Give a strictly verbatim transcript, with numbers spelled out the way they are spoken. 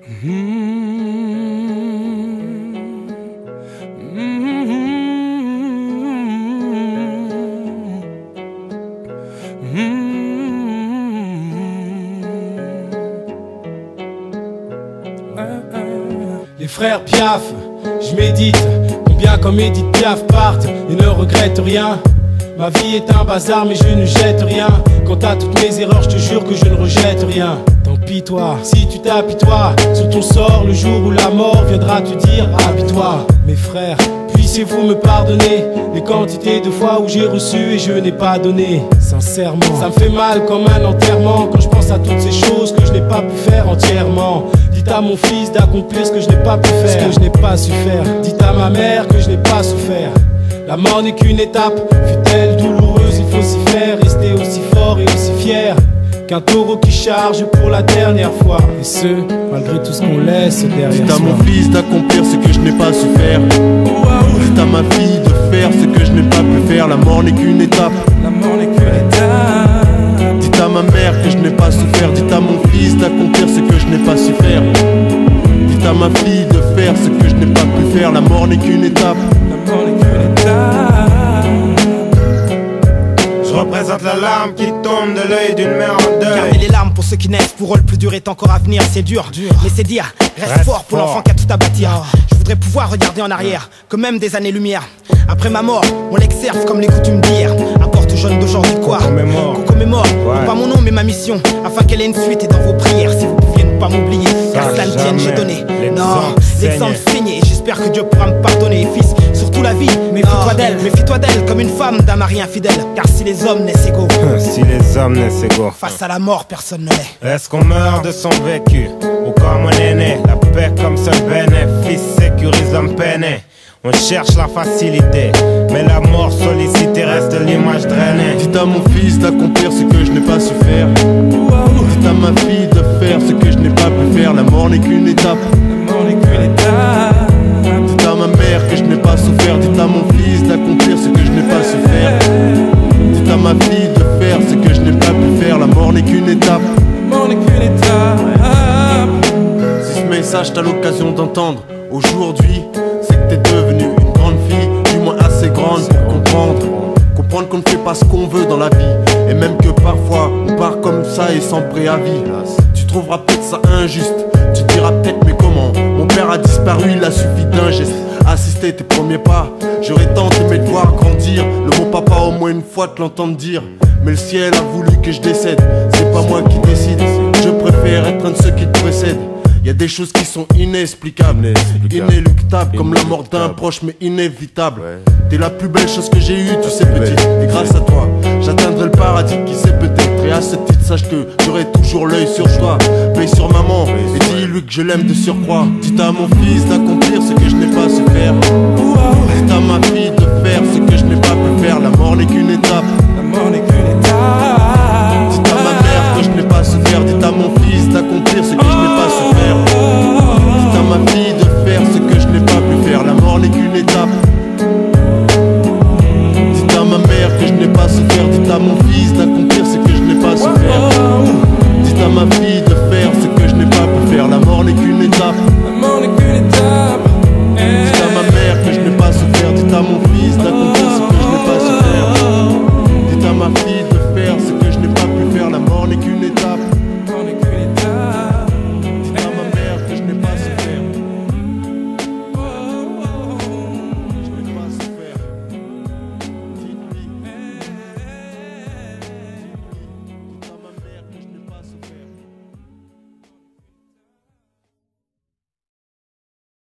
Les frères Piaf, je médite, combien comme Edith Piaf partent et ne regrettent rien. Ma vie est un bazar mais je ne jette rien. Quant à toutes mes erreurs, je te jure que je ne rejette rien. Tant pis toi, si tu t'apitoies sur ton sort, le jour où la mort viendra te dire habille-toi. Mes frères, puissiez-vous me pardonner les quantités de fois où j'ai reçu et je n'ai pas donné. Sincèrement, ça me fait mal comme un enterrement quand je pense à toutes ces choses que je n'ai pas pu faire entièrement. Dites à mon fils d'accomplir ce que je n'ai pas pu faire, ce que je n'ai pas su faire. Dites à ma mère que je n'ai pas souffert. La mort n'est qu'une étape, fut-elle douloureuse, il faut s'y faire. Rester aussi fort et aussi fier qu'un taureau qui charge pour la dernière fois. Et ce, malgré tout ce qu'on laisse derrière soi. Dites à mon fils d'accomplir ce que je n'ai pas su faire. Dites à ma fille de faire ce que je n'ai pas pu faire. La mort n'est qu'une étape. La mort n'est qu'une étape. Dites à ma mère que je n'ai pas souffert. Dites à mon fils d'accomplir ce que je n'ai pas su faire. Dites à ma fille de faire ce que je n'ai pas pu faire. La mort n'est qu'une étape. La mort n'est qu'une étape. Je représente la larme qui tombe de l'œil d'une mère en deuil. Gardez les larmes pour ceux qui naissent, pour eux le plus dur est encore à venir. C'est dur, dur. Mais c'est dire, reste, reste fort pour l'enfant qui a tout à bâtir. Je voudrais pouvoir regarder en arrière, que même des années-lumière. Après ma mort, on l'exerce comme les coutumes d'hier. Importe aux jeunes d'aujourd'hui quoi qu'on commémore, qu'on commémore. Ouais. Non pas mon nom mais ma mission, afin qu'elle ait une suite et dans vos prières. Si vous pouviez ne pas m'oublier, car cela ne tienne, j'ai donné. Non, l'exemple saigné, j'espère que Dieu pourra me pardonner. Fils, surtout la vie, méfie-toi d'elle, méfie-toi d'elle comme une femme d'un mari infidèle. Car si les hommes naissent égaux, si les hommes naissent égaux, face à la mort personne ne l'est. Est-ce qu'on meurt de son vécu ou comme on est né? La paix comme seul bénéfice sécurise l'homme peiné. On cherche la facilité, mais la mort sollicitée reste l'image drainée. Dites à mon fils d'accomplir ce que je n'ai pas su faire. Dites à ma fille de faire ce que je n'ai pas pu faire. La mort n'est qu'une étape. La mort n'est qu'une étape. Dites à ma mère que je n'ai pas souffert. Dites à mon fils d'accomplir ce que je n'ai pas su faire. Dites à ma fille de faire ce que je n'ai pas pu faire. La mort n'est qu'une étape. La mort n'est qu'une étape. Si ce message t'as l'occasion d'entendre aujourd'hui, c'est que t'es devenue une grande fille, du moins assez grande pour comprendre. Comprendre qu'on ne fait pas ce qu'on veut dans la vie, et même que parfois on part comme ça et sans préavis. Tu trouveras peut-être ça injuste, tu te diras peut-être mais comment? Mon père a disparu, il a suffi d'un geste. Assister tes premiers pas, j'aurais tant aimé te voir grandir. Le mot papa au moins une fois te l'entendre dire. Mais le ciel a voulu que je décède, c'est pas moi qui décide. Je préfère être un de ceux qui te précèdent. Y'a des choses qui sont inexplicables, inexplicables. Inéluctables, comme la mort d'un proche mais inévitable. Ouais. T'es la plus belle chose que j'ai eue, tu sais petite. Et grâce à toi, j'atteindrai le paradis qui sait peut-être. Et à ce titre, sache que j'aurai toujours l'œil sur toi. Veille sur maman et dis-lui que je l'aime de surcroît. Dites à mon fils d'accomplir ce que je n'ai pas su faire. Dites à ma fille de faire ce que je n'ai pas pu faire. La mort n'est qu'une étape. La mort n'est qu'une étape. Dites à ma mère que je n'ai pas su faire. Dites à mon fils d'accomplir ce que je n'ai pas su faire. Dites à ma fille de faire ce que je n'ai pas pu faire. La mort n'est qu'une étape. Dites à ma mère que je n'ai pas su faire. Dites à mon fils d'accomplir ce que je n'ai pas su faire. Dites à ma fille